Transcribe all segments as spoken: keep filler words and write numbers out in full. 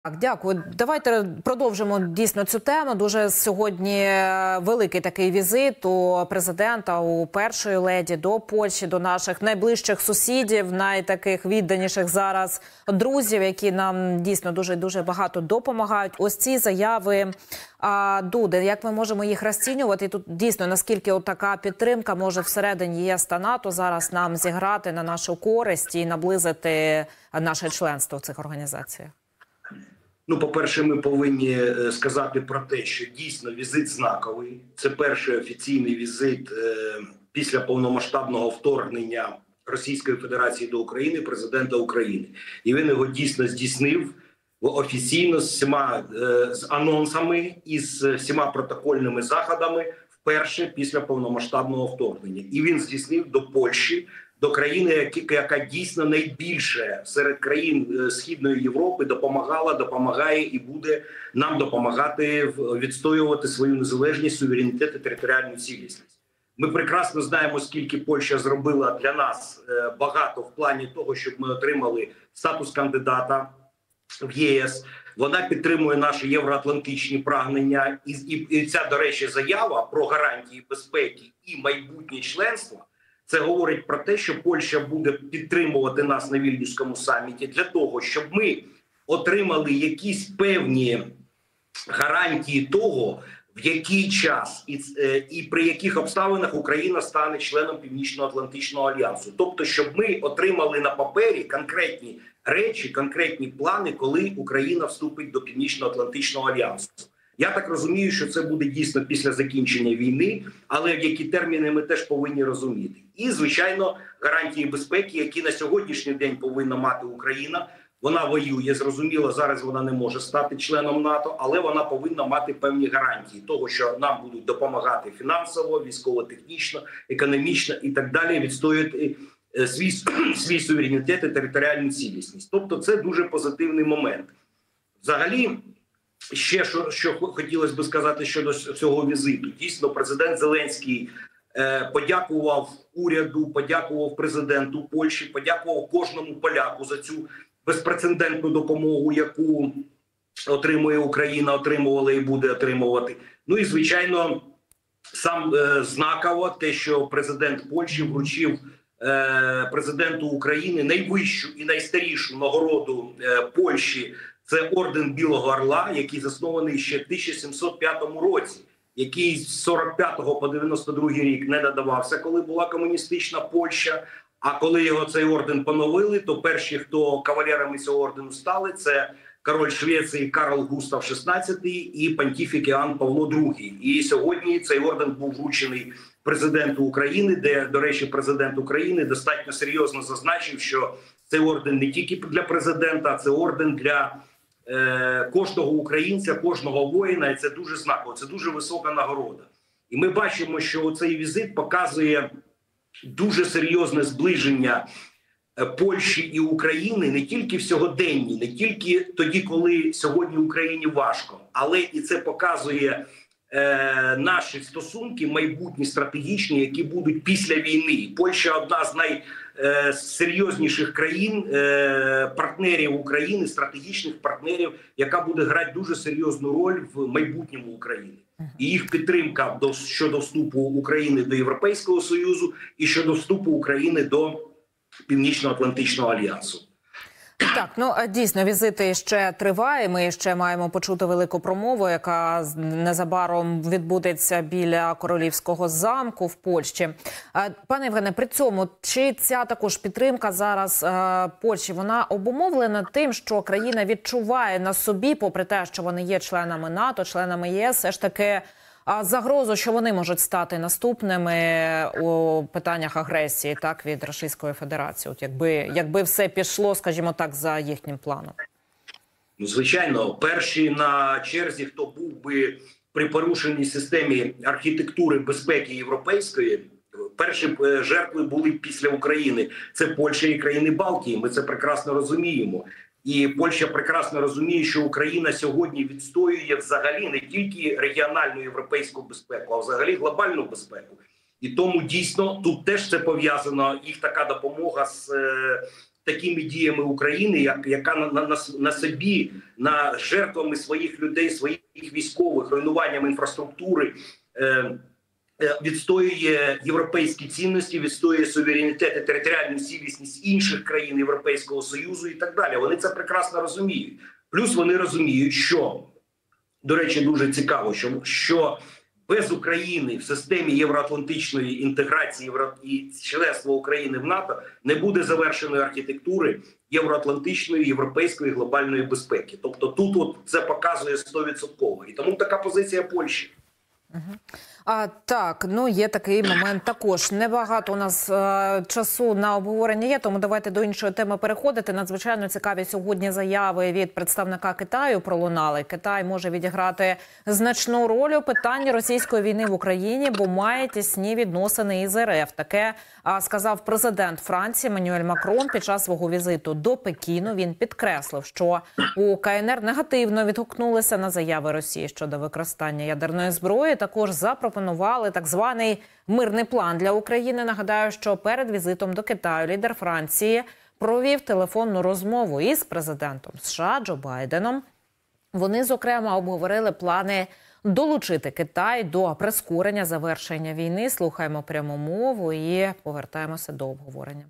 Так, дякую. Давайте продовжимо дійсно цю тему. Дуже сьогодні великий такий візит у президента, у першої леді до Польщі, до наших найближчих сусідів, найтаких відданіших зараз друзів, які нам дійсно дуже-дуже багато допомагають. Ось ці заяви а, Дуди, як ми можемо їх розцінювати? І тут дійсно, наскільки така підтримка може всередині ЄС та НАТО зараз нам зіграти на нашу користь і наблизити наше членство в цих організаціях? Ну, по-перше, ми повинні сказати про те, що дійсно візит знаковий. Це перший офіційний візит е, після повномасштабного вторгнення Російської Федерації до України президента України. І він його дійсно здійснив офіційно з всіма е, з анонсами і з всіма протокольними заходами вперше після повномасштабного вторгнення. І він здійснив до Польщі, до країни, яка дійсно найбільше серед країн Східної Європи допомагала, допомагає і буде нам допомагати відстоювати свою незалежність, суверенітет і територіальну цілісність. Ми прекрасно знаємо, скільки Польща зробила для нас багато в плані того, щоб ми отримали статус кандидата в ЄС. Вона підтримує наші євроатлантичні прагнення. І, і, і ця, до речі, заява про гарантії безпеки і майбутнє членство – це говорить про те, що Польща буде підтримувати нас на Вільнюському саміті для того, щоб ми отримали якісь певні гарантії того, в який час і, і при яких обставинах Україна стане членом Північно-Атлантичного альянсу. Тобто, щоб ми отримали на папері конкретні речі, конкретні плани, коли Україна вступить до Північно-Атлантичного альянсу. Я так розумію, що це буде дійсно після закінчення війни, але в які терміни ми теж повинні розуміти. І, звичайно, гарантії безпеки, які на сьогоднішній день повинна мати Україна. Вона воює, зрозуміло, зараз вона не може стати членом НАТО, але вона повинна мати певні гарантії того, що нам будуть допомагати фінансово, військово-технічно, економічно і так далі, відстоювати свій, свій суверенітет і територіальну цілісність. Тобто це дуже позитивний момент. Взагалі, ще що, що хотілося б сказати щодо цього візиту. Дійсно, президент Зеленський е, подякував уряду, подякував президенту Польщі, подякував кожному поляку за цю безпрецедентну допомогу, яку отримує Україна, отримувала і буде отримувати. Ну і, звичайно, сам е, знаково те, що президент Польщі вручив е, президенту України найвищу і найстарішу нагороду е, Польщі. Це орден Білого Орла, який заснований ще в тисяча сімсот п'ятому році, який з сорок п'ятого по дев'яносто другий рік не надавався, коли була комуністична Польща. А коли його цей орден поновили, то перші, хто кавалерами цього ордену стали, це король Швеції Карл Густав шістнадцятий і понтифік Іоанн Павло другий. І сьогодні цей орден був вручений президенту України, де, до речі, президент України достатньо серйозно зазначив, що цей орден не тільки для президента, а це орден для е, кожного українця, кожного воїна, і це дуже знаково, це дуже висока нагорода. І ми бачимо, що цей візит показує дуже серйозне зближення Польщі і України не тільки в сьогоденні, не тільки тоді, коли сьогодні Україні важко, але і це показує е, наші стосунки майбутні, стратегічні, які будуть після війни. Польща одна з найсерйозніших країн, е, партнерів України, стратегічних партнерів, яка буде грати дуже серйозну роль в майбутньому України. І їх підтримка до, щодо вступу України до Європейського Союзу і щодо вступу України до Північно-Атлантичного альянсу. Так, ну дійсно, візити ще триває. Ми ще маємо почути велику промову, яка незабаром відбудеться біля Королівського замку в Польщі. Пане Євгене, при цьому, чи ця також підтримка зараз Польщі, вона обумовлена тим, що країна відчуває на собі, попри те, що вони є членами НАТО, членами ЄС, все ж таки загрозу, що вони можуть стати наступними у питаннях агресії, так, від Російської Федерації, от якби, якби все пішло, скажімо так, за їхнім планом? Ну, звичайно, перші на черзі, хто був би при порушеній системі архітектури безпеки європейської, перші жертви були після України. Це Польща і країни Балтії, ми це прекрасно розуміємо. І Польща прекрасно розуміє, що Україна сьогодні відстоює взагалі не тільки регіональну європейську безпеку, а взагалі глобальну безпеку. І тому дійсно тут теж це пов'язано, їх така допомога з такими діями України, як, яка на, на, на собі, на жертвами своїх людей, своїх військових, руйнуванням інфраструктури, е, відстоює європейські цінності, відстоює суверенітет і територіальну цілісність інших країн Європейського Союзу і так далі. Вони це прекрасно розуміють. Плюс вони розуміють, що, до речі, дуже цікаво, що, що без України в системі євроатлантичної інтеграції і членства України в НАТО не буде завершеної архітектури євроатлантичної, європейської глобальної безпеки. Тобто тут от це показує сто відсотків. І тому така позиція Польщі. Угу. А, так, ну є такий момент також. Небагато у нас е, часу на обговорення є, тому давайте до іншої теми переходити. Надзвичайно цікаві сьогодні заяви від представника Китаю пролунали. Китай може відіграти значну роль у питанні російської війни в Україні, бо має тісні відносини із РФ. Таке а, сказав президент Франції Еммануель Макрон під час свого візиту до Пекіну. Він підкреслив, що у КНР негативно відгукнулися на заяви Росії щодо використання ядерної зброї. Також запропонували Пропонували так званий мирний план для України. Нагадаю, що перед візитом до Китаю лідер Франції провів телефонну розмову із президентом США Джо Байденом. Вони, зокрема, обговорили плани долучити Китай до прискорення завершення війни. Слухаємо пряму мову і повертаємося до обговорення.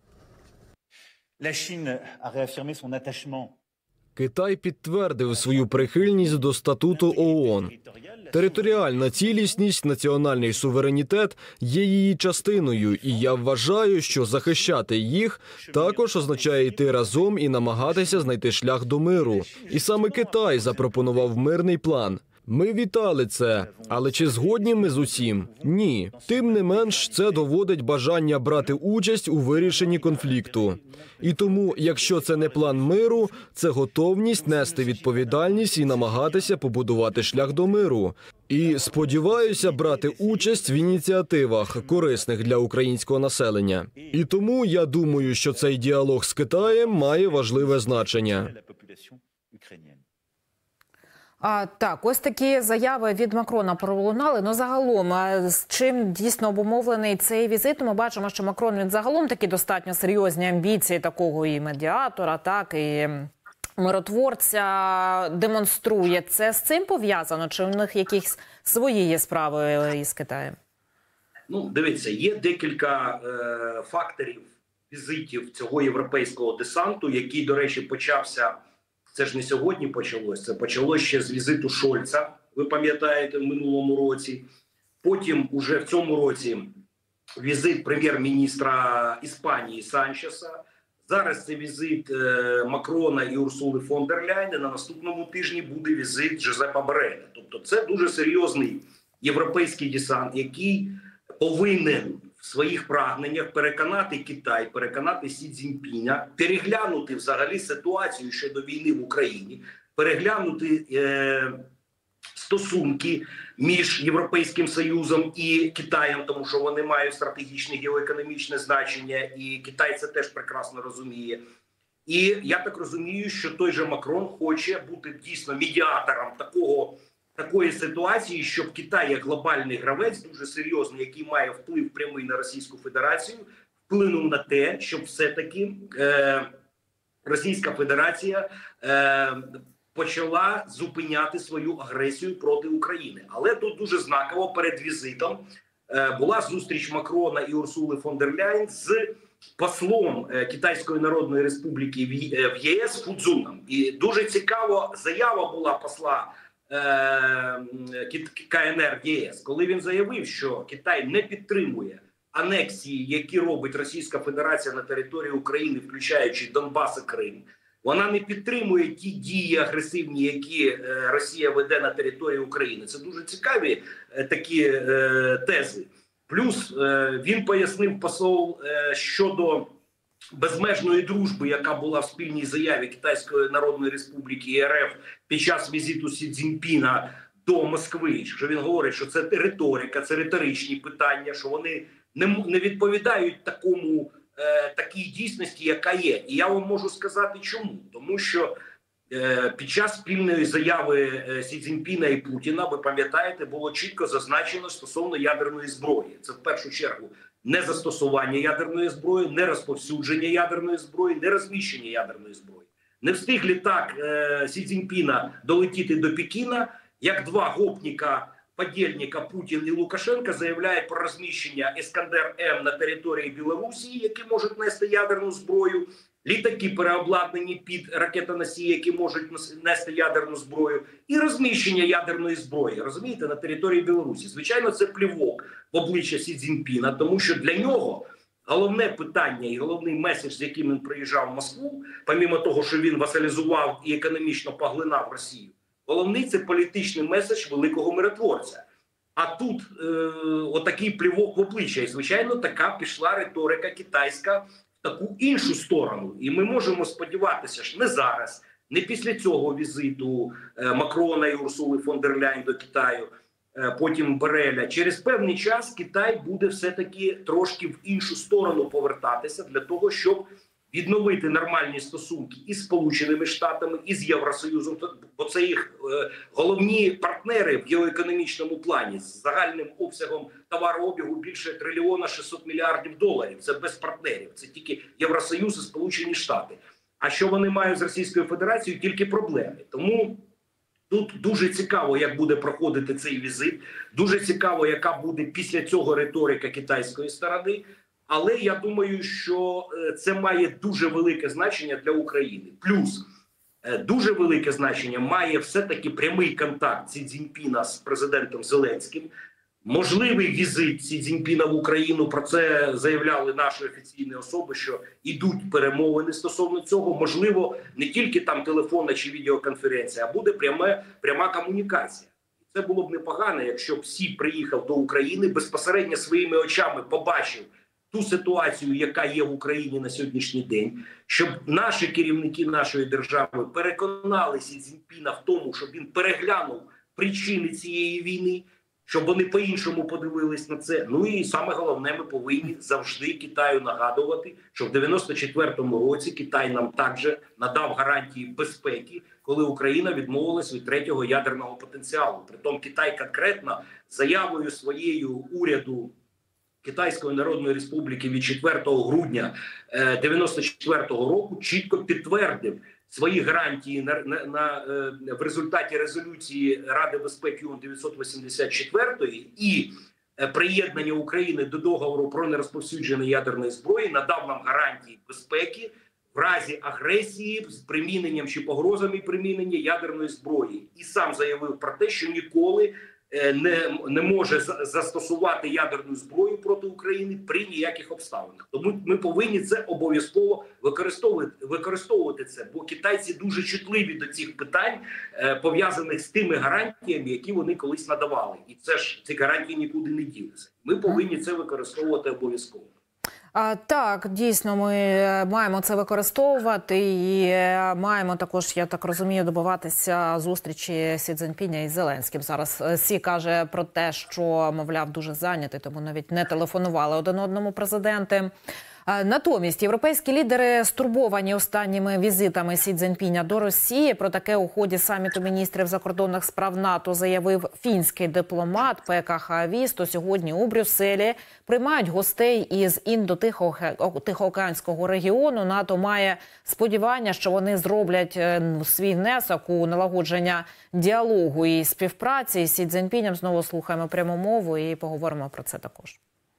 La Chine a réaffirmé son attachement. Китай підтвердив свою прихильність до статуту ООН. Територіальна цілісність, національний суверенітет є її частиною, і я вважаю, що захищати їх також означає йти разом і намагатися знайти шлях до миру. І саме Китай запропонував мирний план. Ми вітали це, але чи згодні ми з усім? Ні. Тим не менш, це доводить бажання брати участь у вирішенні конфлікту. І тому, якщо це не план миру, це готовність нести відповідальність і намагатися побудувати шлях до миру. І сподіваюся брати участь в ініціативах, корисних для українського населення. І тому я думаю, що цей діалог з Китаєм має важливе значення. А, так, ось такі заяви від Макрона пролунали. Ну, загалом, з чим дійсно обумовлений цей візит? Ми бачимо, що Макрон, він загалом такі достатньо серйозні амбіції такого і медіатора, так, і миротворця демонструє. Це з цим пов'язано? Чи в них якісь свої є справи із Китаєм? Ну, дивіться, є декілька е, факторів візитів цього європейського десанту, який, до речі, почався. Це ж не сьогодні почалось, це почалось ще з візиту Шольца, ви пам'ятаєте, в минулому році. Потім уже в цьому році візит прем'єр-міністра Іспанії Санчеса. Зараз це візит е, Макрона і Урсули фон дер Ляйн. На наступному тижні буде візит Джозепа Борреля. Тобто це дуже серйозний європейський десант, який повинен в своїх прагненнях переконати Китай, переконати Сі Цзіньпіня, переглянути взагалі ситуацію щодо війни в Україні, переглянути е, стосунки між Європейським Союзом і Китаєм, тому що вони мають стратегічне геоекономічне значення, і Китай це теж прекрасно розуміє. І я так розумію, що той же Макрон хоче бути дійсно медіатором такого такої ситуації, щоб Китай, як глобальний гравець, дуже серйозний, який має вплив прямий на Російську Федерацію, вплинув на те, щоб все-таки е, Російська Федерація е, почала зупиняти свою агресію проти України. Але тут дуже знаково перед візитом е, була зустріч Макрона і Урсули фон дер Ляйн з послом е, Китайської Народної Республіки в, е, в ЄС Фудзуном. І дуже цікаво, заява була посла КНР в ЄС, коли він заявив, що Китай не підтримує анексії, які робить Російська Федерація на території України, включаючи Донбас і Крим. Вона не підтримує ті дії агресивні, які Росія веде на території України. Це дуже цікаві такі тези. Плюс він пояснив посол щодо безмежної дружби, яка була в спільній заяві Китайської Народної Республіки і РФ під час візиту Сі Цзіньпіна до Москви, що він говорить, що це риторика, це риторичні питання, що вони не, не відповідають такому, е, такій дійсності, яка є. І я вам можу сказати чому. Тому що е, під час спільної заяви е, Сі Цзіньпіна і Путіна, ви пам'ятаєте, було чітко зазначено стосовно ядерної зброї. Це в першу чергу не застосування ядерної зброї, не розповсюдження ядерної зброї, не розміщення ядерної зброї. Не встиг літак е, Сі Цзіньпіна долетіти до Пекіна, як два гопніка, подільника Путін і Лукашенко заявляють про розміщення Іскандер-М на території Білорусі, які можуть нести ядерну зброю, літаки переобладнані під ракетоносії, які можуть нести ядерну зброю, і розміщення ядерної зброї, розумієте, на території Білорусі. Звичайно, це плівок в обличчя Сі Цзіньпіна, тому що для нього головне питання і головний меседж, з яким він приїжджав в Москву, помимо того, що він васалізував і економічно поглинав Росію, головний – це політичний меседж великого миротворця. А тут е, отакий плівок в обличчя. І, звичайно, така пішла риторика китайська в таку іншу сторону. І ми можемо сподіватися, що не зараз, не після цього візиту е, Макрона і Урсули фон дер Ляйн до Китаю, е, потім Бореля. Через певний час Китай буде все-таки трошки в іншу сторону повертатися для того, щоб відновити нормальні стосунки із Сполученими Штатами, із Євросоюзом, бо це їх е, головні партнери в геоекономічному плані з загальним обсягом товарообігу більше трильйона шістсот мільярдів доларів. Це без партнерів, це тільки Євросоюз і Сполучені Штати. А що вони мають з Російською Федерацією? Тільки проблеми. Тому тут дуже цікаво, як буде проходити цей візит, дуже цікаво, яка буде після цього риторика китайської сторони. Але я думаю, що це має дуже велике значення для України. Плюс дуже велике значення має все-таки прямий контакт Сі Цзіньпіна з президентом Зеленським. Можливий візит Сі Цзіньпіна в Україну, про це заявляли наші офіційні особи, що йдуть перемовини стосовно цього. Можливо, не тільки там телефонна чи відеоконференція, а буде пряме, пряма комунікація. Це було б непогано, якщо б Сі приїхав до України, безпосередньо своїми очами побачив ту ситуацію, яка є в Україні на сьогоднішній день, щоб наші керівники нашої держави переконали Сі Цзіньпіна в тому, щоб він переглянув причини цієї війни, щоб вони по-іншому подивились на це. Ну і саме головне, ми повинні завжди Китаю нагадувати, що в дев'яносто четвертому році Китай нам також надав гарантії безпеки, коли Україна відмовилась від третього ядерного потенціалу. Притом Китай конкретно заявою своєю уряду Китайської Народної Республіки від четвертого грудня дев'яносто четвертого року чітко підтвердив свої гарантії на, на, на, в результаті резолюції Ради безпеки ООН дев'ятсот вісімдесят чотири і приєднання України до договору про нерозповсюдження ядерної зброї надав нам гарантії безпеки в разі агресії з приміненням чи погрозами примінення ядерної зброї. І сам заявив про те, що ніколи Не, не може застосувати ядерну зброю проти України при ніяких обставинах. Тому ми повинні це обов'язково використовувати, використовувати це, бо китайці дуже чутливі до цих питань, е, пов'язаних з тими гарантіями, які вони колись надавали. І це ж ці гарантії нікуди не ділися. Ми повинні це використовувати обов'язково. А, так, дійсно, ми маємо це використовувати і маємо також, я так розумію, добиватися зустрічі Сі Цзіньпіня із Зеленським. Зараз Сі каже про те, що, мовляв, дуже зайнятий, тому навіть не телефонували один одному президенти. Натомість європейські лідери стурбовані останніми візитами Сі Цзіньпіня до Росії. Про таке у ході саміту міністрів закордонних справ НАТО заявив фінський дипломат Пекка Хаавісто. Сьогодні у Брюсселі приймають гостей із Індо-Тихоокеанського регіону. НАТО має сподівання, що вони зроблять свій внесок у налагодження діалогу і співпраці. З Сі Цзіньпінем знову слухаємо пряму мову і поговоримо про це також.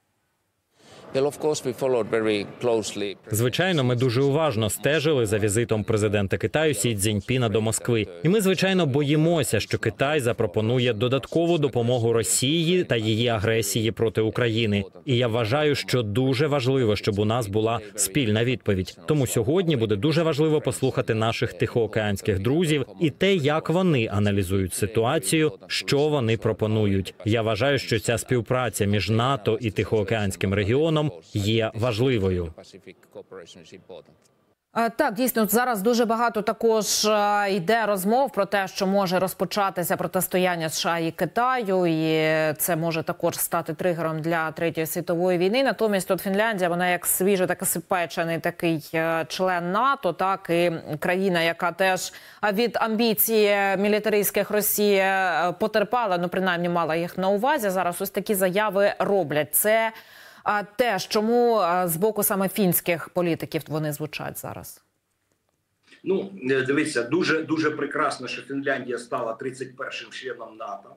Звичайно, ми дуже уважно стежили за візитом президента Китаю Сі Цзіньпіна до Москви. І ми, звичайно, боїмося, що Китай запропонує додаткову допомогу Росії та її агресії проти України. І я вважаю, що дуже важливо, щоб у нас була спільна відповідь. Тому сьогодні буде дуже важливо послухати наших тихоокеанських друзів і те, як вони аналізують ситуацію, що вони пропонують. Я вважаю, що ця співпраця між НАТО і Тихоокеанським регіоном є важливою. Так, дійсно, зараз дуже багато також йде розмов про те, що може розпочатися протистояння США і Китаю, і це може також стати тригером для Третьої світової війни. Натомість тут Фінляндія, вона як свіжий, так і спечений такий член НАТО, так, і країна, яка теж від амбіцій мілітаристських Росії потерпала, ну, принаймні мала їх на увазі. Зараз ось такі заяви роблять. Це А теж чому з боку саме фінських політиків вони звучать зараз? Ну, дивіться, дуже, дуже прекрасно, що Фінляндія стала тридцять першим членом НАТО.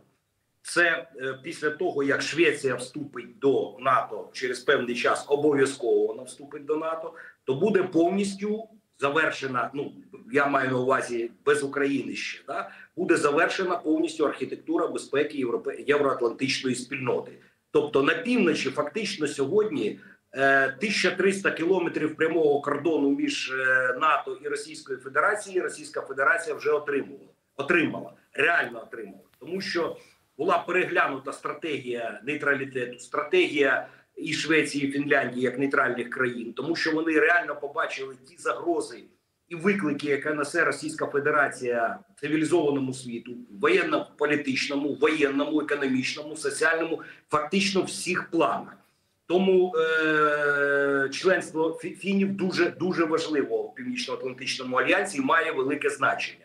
Це е, після того, як Швеція вступить до НАТО через певний час, обов'язково вона вступить до НАТО, то буде повністю завершена, ну, я маю на увазі без України ще, да? Буде завершена повністю архітектура безпеки Європе... євроатлантичної спільноти. Тобто на півночі фактично сьогодні е, тисяча триста кілометрів прямого кордону між е, НАТО і Російською Федерацією Російська Федерація вже отримувала, отримала, реально отримала. Тому що була переглянута стратегія нейтралітету, стратегія і Швеції, і Фінляндії як нейтральних країн, тому що вони реально побачили ті загрози і виклики, які несе Російська Федерація цивілізованому світу, воєнно-політичному, воєнному, економічному, соціальному, фактично всіх планах. Тому е- членство фінів дуже, дуже важливо в Північно-Атлантичному альянсі і має велике значення.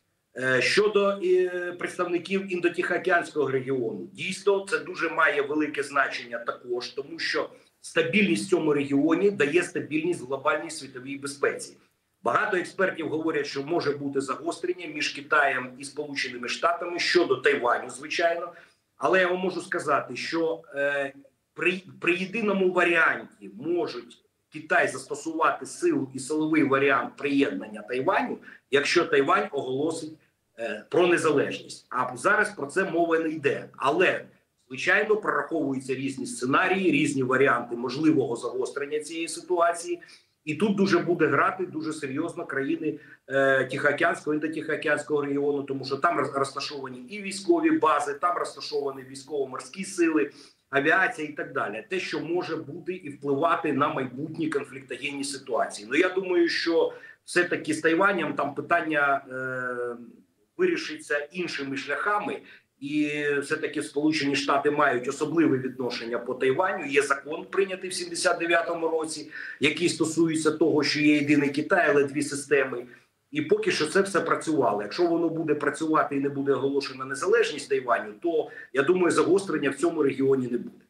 Щодо представників Індотихоокеанського регіону, дійсно, це дуже має велике значення також, тому що стабільність в цьому регіоні дає стабільність в глобальній світовій безпеці. Багато експертів говорять, що може бути загострення між Китаєм і Сполученими Штатами щодо Тайваню, звичайно. Але я вам можу сказати, що е, при, при єдиному варіанті можуть Китай застосувати силу і силовий варіант приєднання Тайваню, якщо Тайвань оголосить е, про незалежність. А зараз про це мова не йде. Але, звичайно, прораховуються різні сценарії, різні варіанти можливого загострення цієї ситуації. І тут дуже буде грати дуже серйозно країни е, Тихоокеанського, Індотихоокеанського регіону, тому що там розташовані і військові бази, там розташовані військово-морські сили, авіація і так далі. Те, що може бути і впливати на майбутні конфліктогенні ситуації. Ну, я думаю, що все-таки з Тайванем там питання е, вирішиться іншими шляхами. І все-таки Сполучені Штати мають особливе відношення по Тайваню. Є закон, прийнятий в сімдесят дев'ятому році, який стосується того, що є єдиний Китай, але дві системи. І поки що це все працювало. Якщо воно буде працювати і не буде оголошена незалежність Тайваню, то, я думаю, загострення в цьому регіоні не буде.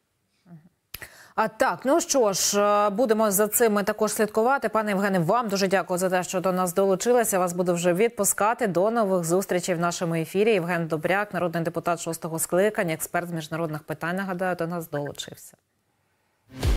А так, ну що ж, будемо за цим ми також слідкувати. Пане Євгене, вам дуже дякую за те, що до нас долучилися. Вас буду вже відпускати. До нових зустрічей в нашому ефірі. Євген Добряк, народний депутат шостого скликання, експерт з міжнародних питань, нагадаю, до нас долучився.